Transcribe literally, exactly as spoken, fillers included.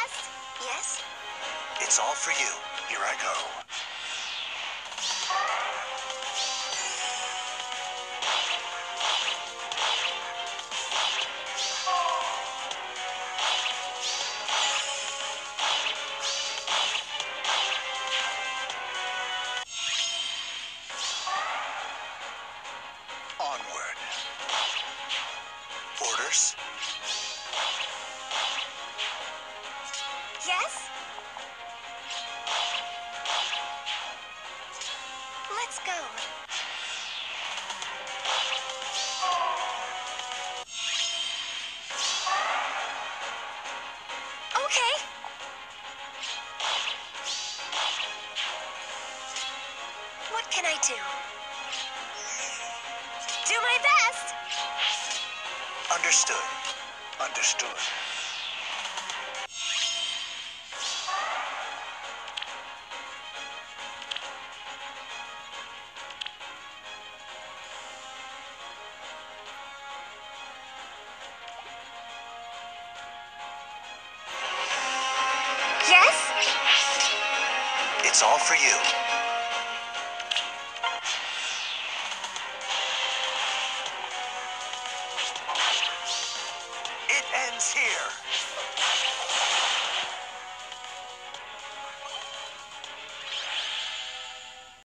best. Yes? It's all for you. Here I go. Onward. Orders? Yes? Let's go. Okay. What can I do? Do my best. Understood. Understood. Yes? It's all for you. It ends here.